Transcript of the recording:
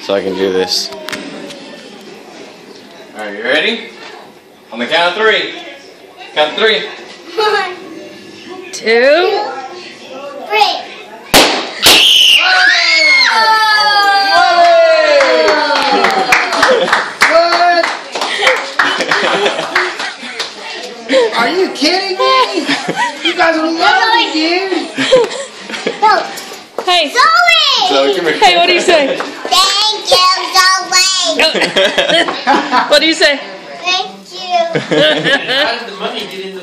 so I can do this. Alright, you ready? On the count of 3. Count of 3. 1, 2, 3. Are you kidding me? You guys are lovely, dude. No. hey, Zoe, come here. hey, what do you say? Thank you, Zoe. What do you say? Thank you. How did the money get in